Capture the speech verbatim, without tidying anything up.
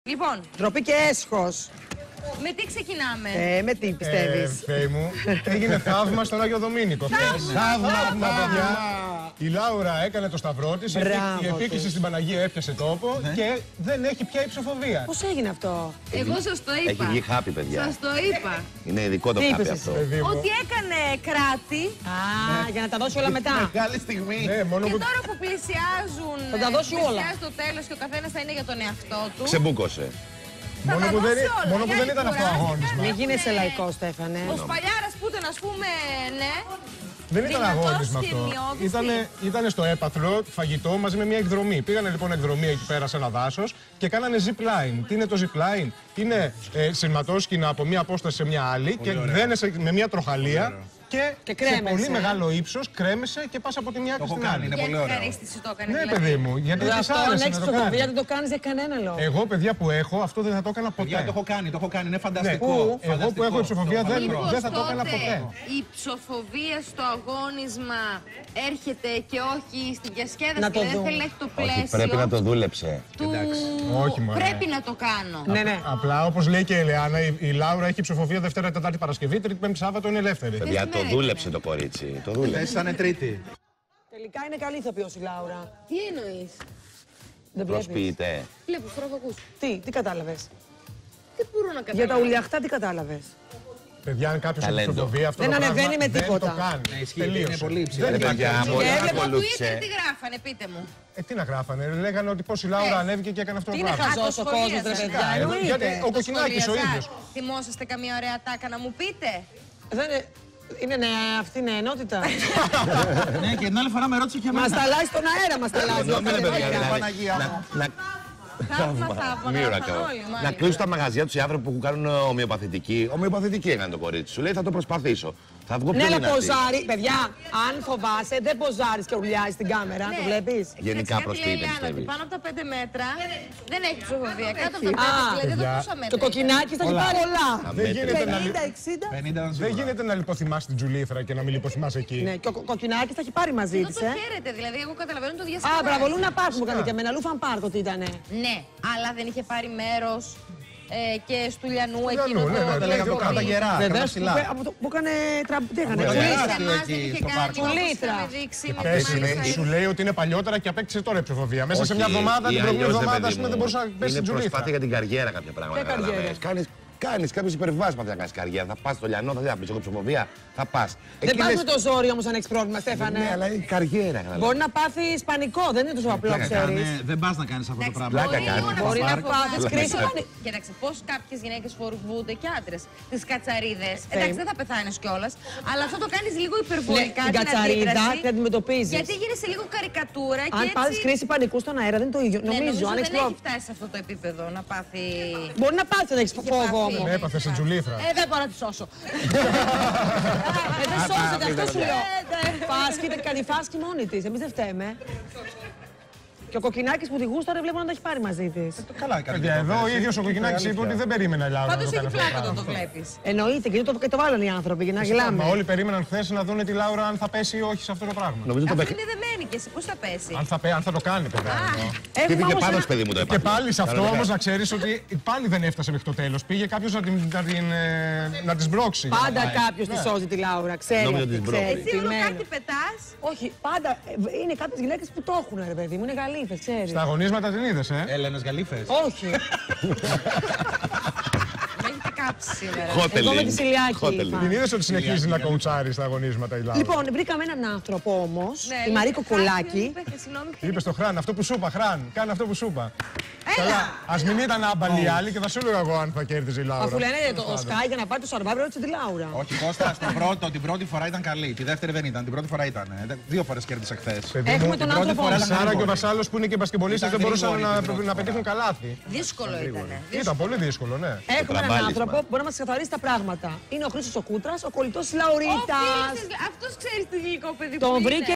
Λοιπόν, ντροπή και έσχος. με τι ξεκινάμε? Ε, με τι πιστεύεις? Ε, Θεέ μου, έγινε θαύμα στον Άγιο Δομήνικο. Θαύμα, παιδιά. Η Λάουρα έκανε το σταυρό της, η επίκριση στην Παναγία έπιασε τόπο και δεν έχει πια υψοφοβία. Πώς έγινε αυτό? Εγώ σας το είπα. Έχει βγει χάπι, παιδιά. Σας το είπα. Είναι ειδικό το Τι χάπι είπες αυτό. Ότι έκανε κράτη. Α, για να τα δώσει όλα μετά. Μεγάλη στιγμή. Ναι, μόνο Και που τώρα που πλησιάζουν. Θα τα δώσει όλα. Πλησιάζει το τέλος και ο καθένας θα είναι για τον εαυτό του. Ξεμπούκωσε. Θα Μόνο τα που δεν, δώσει όλα. μόνο που Για δεν άλλη ήταν αυτό κουράγιο. αγώνισμα. Μην γίνεσαι λαϊκό, Στέφανε. Ο Σπαλιάρας που ήταν, ας πούμε, ναι. Δεν ήταν δυνατός αγώνισμα και αυτό. μειώδης Ήτανε, ήτανε στο έπαθλο φαγητό μαζί με μια εκδρομή. Πήγανε λοιπόν εκδρομή εκεί πέρα σε ένα δάσος και κάνανε zip line. Τι είναι το zip line? Είναι ε, σειρματόσκηνα από μια απόσταση σε μια άλλη και δένεσαι με μια τροχαλία. Και, Και σε κρέμεσαι. πολύ μεγάλο ύψος κρέμεσαι και πας από τη μια άκρη στην άλλη. Είναι Για πολύ ωραίο. ευχαρίστηση το έκανε. Ναι, δηλαδή. παιδί μου, γιατί της Αυτό αν άρεσε έχεις να το ψοφοβία κάνει. δεν το κάνεις για κανένα λόγο. Εγώ, παιδιά που έχω, αυτό δεν θα το έκανα ποτέ. Παιδιά, το έχω κάνει, το έχω κάνει, είναι Ναι, φανταστικό. εγώ που έχω υψοφοβία δεν, Μήπως δεν θα το έκανα τότε ποτέ. η ψοφοβία στο αγώνισμα έρχεται και όχι στην διασκέδαση Να και το δεν δούμε. θέλει να έχει το Όχι, πλαίσιο πρέπει να το δούλεψε. του Όχι, μωρέ. πρέπει να το κάνω. Ναι, ναι. Απλά όπως λέει και η Ελεάνα, η, η Λάουρα έχει ψηφοφορία Δευτέρα, Τετάρτη, Παρασκευή, Τρίτη, Πέμπτη, Σάββατο είναι ελεύθερη. Παιδιά, το σημαίνει, δούλεψε ναι. το κορίτσι. Το δούλεψε. Θες σαν τρίτη. Τελικά είναι καλή ηθοποιός η Λάουρα. Τι εννοείς? Δεν βλέπεις. Προσποιητέ. Βλέπω στραβακούς. Τι, τι κατάλαβες? Δεν μπορώ να καταλάβω. Για τα ουλιαχτά τι κατάλαβες? Παιδιά, αν κάποιος έχει Ταλέντο. ψηφοφορία, αυτό Δεν το ανεβαίνει πράγμα με δεν τίποτα. το κάνει. Ναι, ισχύει, Τελείωσε. είναι πολύ υψηλό. Δεν Ρε υπάρχει παιδιά, αυτό. μπορεί να Από Twitter ακολούθησε. τι γράφανε, πείτε μου. Ε, τι να γράφανε, λέγανε ότι πώς η Λάουρα Ε. ανέβηκε και έκανε αυτό Τι το είναι πράγμα. χαζός ο κόσμος, ρε παιδιά, Ε, εννοείται. γιατί ο Το Κοκκινάκης ο σχολιαζά. ίδιος. Θυμόσαστε καμία ωραία τάκα να μου πείτε? Δεν είναι... Είναι νέα, αυτή είναι ενότητα. Ναι, και την άλλη φορά με ρώτησε και Μας εμένα. τα αλλάζει τον αέρα, μας τα αλλάζει. Συγγνώμη, ρε παιδιά, δηλαδή, Παναγία να- μου. να- Θαύμα, θαύμα, Μύρα γράφαν καλά. όλοι, Να μάλιστα. κλείσουν τα μαγαζιά του οι άνθρωποι που κάνουν ομοιοπαθητική. Ομοιοπαθητική έκανε το κορίτσι. Σου λέει θα το προσπαθήσω. Θα βγω Ναι, πιο αλλά δυνατή. ποζάρι. Παιδιά, αν φοβάσαι, δεν ποζάρεις και ουρλιάζεις την κάμερα. Το βλέπεις? Γενικά Κοίταξε, προς κάτι τι λέει είναι, η Άννα, ότι πιστεύεις? πάνω από τα πέντε μέτρα δεν έχει ψηφοφορία. Κάτω από τα Α, πέντε, δηλαδή εδώ παιδιά. πόσα μέτρα Το έχει? κοκκινάκι θα έχει πάρει πολλά. Δεν γίνεται να λυ- πενήντα εξήντα. πενήντα ήταν Δεν σίγουρα. γίνεται να λιποθυμάς την Τζουλήθρα και να μην λιποθυμάς εκεί. Ναι, και ο κο- κοκκινάκι θα έχει πάρει μαζί Εδώ της, το ε. χαίρετε, δηλαδή εγώ καταλαβαίνω το Α, διασκεδάζει. μπράβο, Λούνα Πάρκ μου έκανε και εμένα. Λούφαν Πάρκ ότι ήτανε. Ναι, αλλά δεν είχε πάρει μέρος ε, και στο Λιανού Λιανού, εκείνο ναι, ναι, το τα λέγαμε το κάτω τα κοπή. γερά, Βεβαίως, κάτω που, ψηλά. από το- που έκανε τραμπ... Τι έκανε, Ναι, τσουλήθρα. ναι. Σε εμάς εκεί δεν είχε στο κάνει πάρκο. όπως Τσουλήθρα. είχαμε δείξει με Πες, τη είναι- Μάρισα. σου λέει ότι είναι παλιότερα και απέκτησε τώρα η ψηφοφορία. Μέσα σε Όχι, μια εβδομάδα, ή την προηγούμενη αλλιώς, ρε εβδομάδα, παιδί ας πούμε, μου, δεν μπορούσε να πέσει είναι στην Τζουλήθρα. προσπάθεια για την καριέρα κάποια πράγματα. Ποια καριέρα? καταλαβαίνεις. Κάνεις, κάνεις κάποιες υπερβάσεις που θα κάνεις καριέρα. Θα πας στο Λιανό, θα δεις, έχω ψηφοφορία, θα πας. Δεν Εκεί πας λες, με το ζόρι όμως αν έχεις πρόβλημα, Στέφανε. Ναι, αλλά είναι καριέρα. καταλαβαίνεις. Μπορεί να πάθεις πανικό, δεν είναι τόσο απλό, ξέρεις. Ναι, δεν πας να κάνεις αυτό το Εντάξει, πράγμα. Πλάκα μπορεί κάνει. λίγο να Μπορεί να φοβάσαι. πάθεις κρίση Πλάκα. πανικού. Κοίταξε, πώς κάποιες γυναίκες φοβούνται και άντρες. Τις κατσαρίδες. Ε, Εντάξει, δεν θα πεθάνεις κιόλας. Αλλά αυτό το κάνεις λίγο υπερβολικά. Ναι, την την κατσαρίδα αντίδραση, την αντιμετωπίζεις. Γιατί γίνεσαι λίγο καρικατούρα και Αν έτσι... πάθεις κρίση πανικού στον αέρα δεν είναι το ίδιο. Ναι, Νομίζω, νομίζω αν δεν έχεις έχει πρόβλημα. φτάσει σε αυτό το επίπεδο να πάθει... Μπορεί να πάθει να έχεις Είχε φόβο πάθει. όμως. Ναι, έπαθε στην Τζουλήθρα. Ε, δεν μπορώ να τη σώσω. Ε, δεν σώζεται, αυτό σου λέω. Ε, ναι. Φάσκει, κάνει φάσκει μόνη της. Εμείς δεν φταίμε. Και ο κοκκινάκης που τη γούσταρε βλέπω να τα έχει πάρει μαζί της. Καλά έκανε. Παιδιά, εδώ ο ίδιος ο Κοκκινάκης είπε ότι δεν περίμενε η Λάουρα να Πάντως το κάνει έχει αυτό το πλάκα όταν το πράγμα. βλέπεις. Εννοείται και το, και το βάλανε οι άνθρωποι για να γελάμε. Μα όλοι περίμεναν χθες να δουν τη Λάουρα αν θα πέσει ή όχι σε αυτό το πράγμα. Νομίζω το Αυτή παιχνίδι. είναι δεμένη και εσύ πώς θα πέσει. Αν θα, πέ- αν θα το κάνει, παιδιά. εννοώ. Έχουμε Χτύπηκε όμως πάνω ένα- στο παιδί μου το Και έπαθε. πάλι σε αυτό Κανονικά. όμως να ξέρεις ότι πάλι δεν έφτασε μέχρι το τέλος. Πήγε κάποιος να την, να την, ε, να την σμπρώξει. για να Πάντα πάει. κάποιος τη σώζει τη Λάουρα, ξέρει. Νόμιζα αυτή, ότι την ξέρει, πρόβει. Εσύ όλο ποιημένο. κάτι πετάς. Όχι, πάντα ε, είναι κάποιες γυναίκες που το έχουν, ρε παιδί μου, είναι γαλήφες, ξέρεις. Στα αγωνίσματα την είδες, ε. Έλενες γαλήφες. Όχι. Με έχετε κάψει σήμερα. Χότελινγκ. Εγώ με τη Σιλιάκη Χότελινγκ. είπα. Την είδες ότι συνεχίζει να κοουτσάρει στα αγωνίσματα η Λάουρα. Λοιπόν, βρήκαμε έναν άνθρωπο όμως, Ναι, τη Μαρίκο κάτι Κολάκη. είπε, συγγνώμη, Είπε στο Χράν, αυτό που σου είπα, Χράν, κάνε αυτό που σου είπα. Έλα. Ας μην ήταν άμπαλοι οι άλλοι και θα σου έλεγα εγώ αν θα κέρδιζε η Λάουρα. Αφού λένε το Sky για να πάρει το Survivor, ρώτησε τη Λάουρα. Όχι, Κώστα, στην πρώτο, την πρώτη φορά ήταν καλή. Τη δεύτερη δεν ήταν. Την πρώτη φορά ήταν. ε. Δύο φορές κέρδισε χθες. Παιδί Έχουμε μου, τον πρώτη άνθρωπο φορά η μας. ήταν Σάρα και ο γρήγορη. Βασάλος που είναι και μπασκεμπολίστες δεν Ήταν μπορούσαν γρήγορη να, την πρώτη να φορά. πετύχουν καλάθι. δύσκολο ήταν. Ήταν πολύ δύσκολο, ναι. Έχουμε έναν τραμπάλισμα. άνθρωπο που μπορεί να μας ξεκαθαρίσει τα πράγματα. Είναι ο Χρήστος ο Κούτρας, ο κολλητός της Ο Λαουρίτας. φίλος της- αυτός ξέρεις τι γλυκό παιδί που Τον είναι. βρήκε